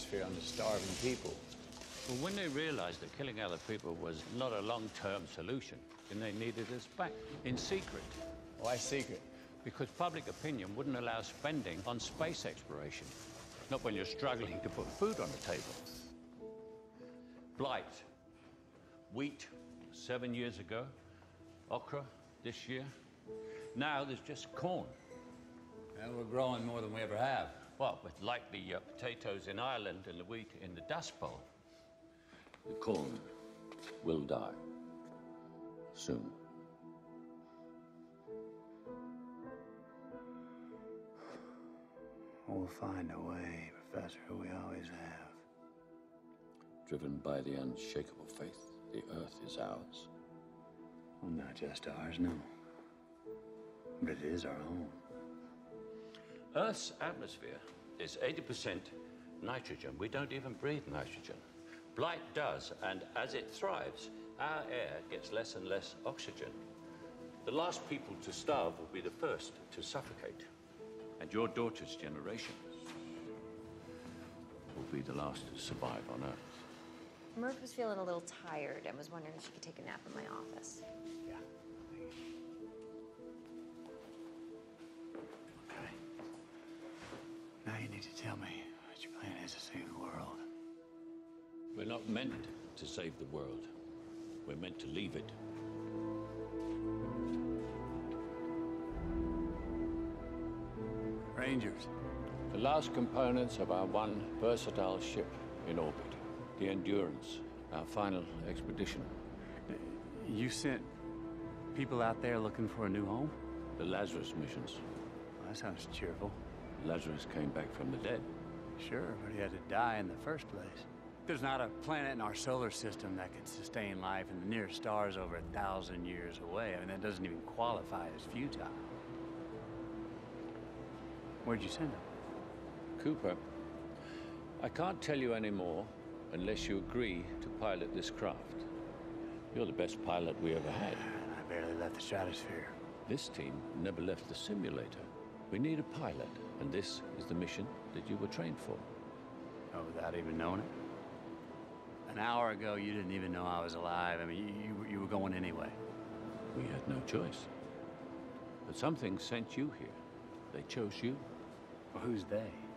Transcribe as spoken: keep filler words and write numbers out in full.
atmosphere on the starving people. Well, when they realized that killing other people was not a long-term solution, then they needed us back in secret. Why secret? Because public opinion wouldn't allow spending on space exploration. Not when you're struggling to put food on the table. Blight. Wheat, seven years ago. Okra, this year. Now there's just corn. And we're growing more than we ever have. Well, with likely uh, potatoes in Ireland and the wheat in the Dust Bowl. The corn will die soon. We'll find a way, Professor, we always have. Driven by the unshakable faith, the Earth is ours. Well, not just ours, no. But it is our home. Earth's atmosphere is eighty percent nitrogen. We don't even breathe nitrogen. Blight does, and as it thrives, our air gets less and less oxygen. The last people to starve will be the first to suffocate. And your daughter's generation will be the last to survive on Earth. Murph was feeling a little tired and was wondering if she could take a nap in my office. Yeah. Okay. Now you need to tell me what your plan is to save the world. We're not meant to save the world. We're meant to leave it. Rangers. The last components of our one versatile ship in orbit. The Endurance, our final expedition. You sent people out there looking for a new home? The Lazarus missions. Well, that sounds cheerful. Lazarus came back from the dead. Sure, but he had to die in the first place. There's not a planet in our solar system that could sustain life, and the nearest star is over a thousand years away. I mean, that doesn't even qualify as futile. Where'd you send him? Cooper, I can't tell you any more unless you agree to pilot this craft. You're the best pilot we ever had. I barely left the stratosphere. This team never left the simulator. We need a pilot, and this is the mission that you were trained for. Oh, without even knowing it? An hour ago, you didn't even know I was alive. I mean, you, you, you were going anyway. We had no choice. But something sent you here. They chose you. Well, who's they?